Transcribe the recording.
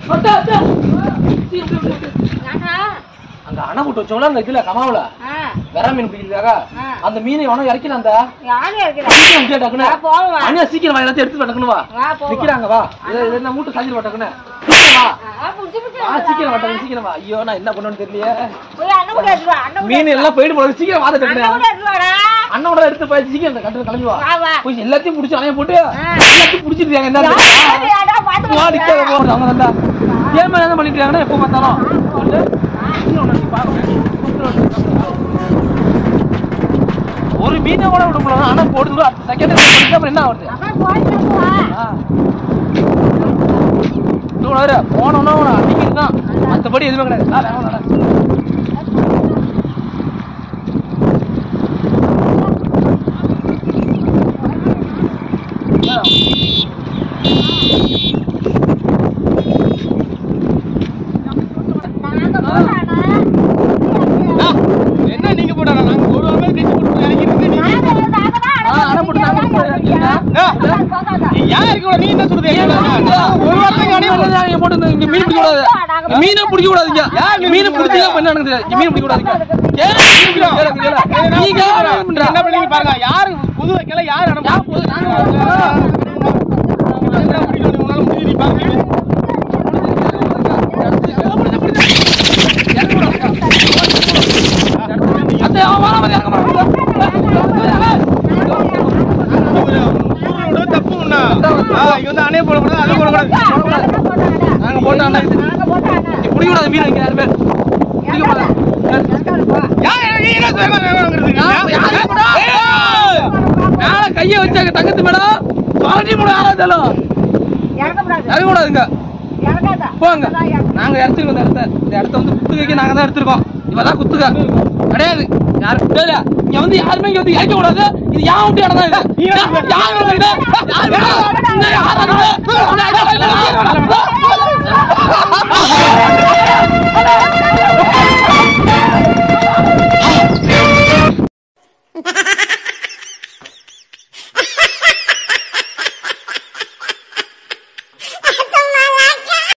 அங்க அணை போட்டு வச்சோம்ல அந்த இதுல கமாவுல வெற மீன் பிடிக்கிறதுக்காக அந்த மீனை எவனோ இறக்கலாம் அந்த அண்ணா சீக்கிரம் வா எல்லாத்தையும் எடுத்து டக்குனு வா நிக்கிறாங்க வா என்ன மூட்டு சாஞ்சிரு வா டக்குனு சீக்கிரம் வா டக்குனு சீக்கிரம் வா ஐயோ நான் என்ன பண்ணுவேன்னு தெரியலையே மீன் எல்லாம் போயிட்டு போறது சீக்கிரம் வாத டக்குனு அண்ணோட எடுத்து போய் சீக்கிரம் அந்த கட்டுல கிளம்பி வா போய் எல்லாத்தையும் பிடிச்சி அணைய போட்டு எல்லாத்தையும் பிடிச்சிருக்காங்க என்ன அவங்க வந்தா ஏன் என்ன பண்ணிட்டு இருக்காங்கன்னா எப்போ பார்த்தாலும் ஒரு மீனை கூட விட முடியாது ஆனா போடுது செகண்ட் அப்புறம் என்ன ஆகுது போனோம்னா அடிக்கிறதுதான் மற்றபடி எதுவுமே கிடையாது என்ன நீங்க போட்டாங்க நாங்க ஒரு வாரமே கட்டி போட்டு இறங்கிட்டு யார் இருக்க நீ என்ன சொல்றது ஒரு வாரத்துக்கு அணை போட்டு இங்க மீன் பிடிக்க கூடாது மீனை பிடிக்க கூடாதுங்க மீனை பிடிச்சா பண்ண நடக்குது மீன் பிடிக்க கூடாதுங்க நீங்க என்ன பண்ணீங்க பாருங்க யாரு புது வைக்கல யார் அணைய போடக்கூடாது அது போடக்கூடாது நாங்க போட்டோம் பிடிக்கூடாது மீன் வைக்க யாருமே மேல கைய வச்சாங்க தங்கத்து மேடம் பாட்டி மூணு ஆறாலும் இறங்கக்கூடாதுங்க போங்க நாங்க இறச்சிருக்கோம் இந்த இடத்த வந்து குத்து வைக்க நாங்க தான் எடுத்திருக்கோம் இவதான் குத்துக்க கிடையாது யாரும் இங்க வந்து யாருமே இங்க வந்து இறக்க கூடாது இது யான் விட்டு இடம் தான் இது